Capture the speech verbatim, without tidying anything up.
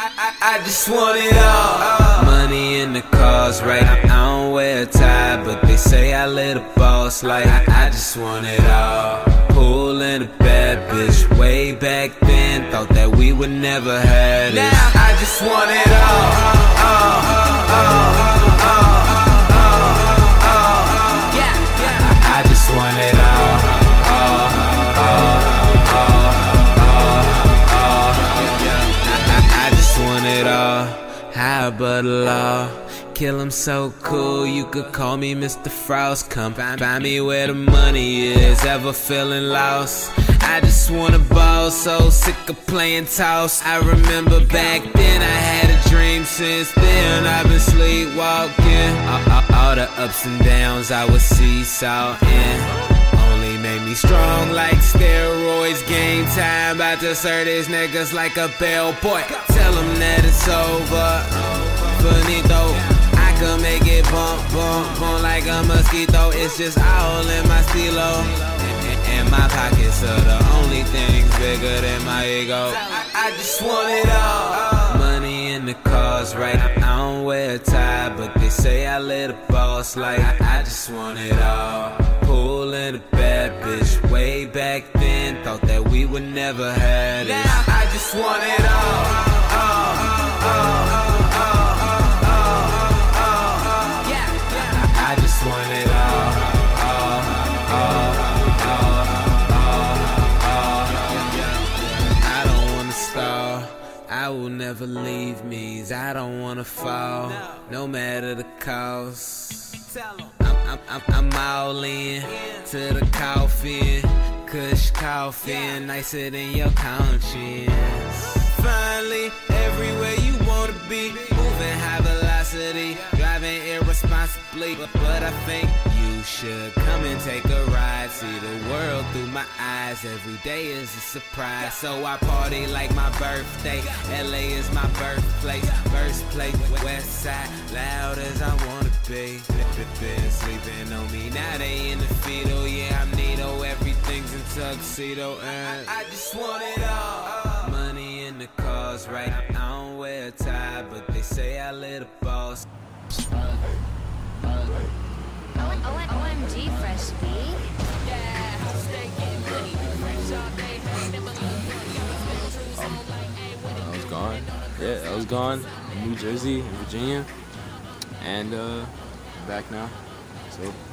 I, I just want it all. Money in the cars, right? I don't wear a tie, but they say I live a boss like I, I just want it all. Pool and a bad bitch, way back then, thought that we would never have this. Now I just want it all. Oh, oh, oh, oh, oh, oh. Yeah, yeah. I, I just want it all. Oh, oh, oh, oh, oh. I, I just want it all. How but the law? Kill him so cool, you could call me Mister Frost. Come find, find me where the money is, ever feeling lost. I just wanna ball, so sick of playing toss. I remember back then I had a dream, since then I've been sleepwalking. All, all, all the ups and downs I was seesawing only made me strong like steroids. Game time, about to serve these niggas like a bellboy. Tell them that it's over, finito. I could make it bump, bump, bump like a mosquito. It's just all in my stilo, and, and my pockets are the only things bigger than my ego. I, I just want it all. Money in the cars, right? I don't wear a tie, but they say I live a boss like I, I just want it all. Pool and a bad bitch, way back then, thought that we would never have this. Now I just want it all. Oh, oh, oh, oh, oh, oh. Yeah, yeah. I just want it all. Oh, oh, oh, oh, oh. I don't wanna stall, I will never leave me. I don't wanna fall, no matter the cost. I'm, I'm, I'm, I'm all in to the coffin, Kush coffee, nicer than your conscience. Finally, everywhere you wanna be, moving high velocity, driving irresponsibly. But, but I think you should come and take a ride, see the world through my eyes. Every day is a surprise, so I party like my birthday. L A is my birthplace, birthplace, west side, loud as I wanna be. Been sleeping on me, now they in the fetal. Yeah, I'm Nito, everything's in tuxedo, and I, I just want it all. Money in the cars, right? I don't wear a tie, but they say I live a boss. O M G, Fresh B. Yeah, stay getting money. Fresh all day, I was gone. Yeah, I was gone in New Jersey, in Virginia, and uh, back now. So.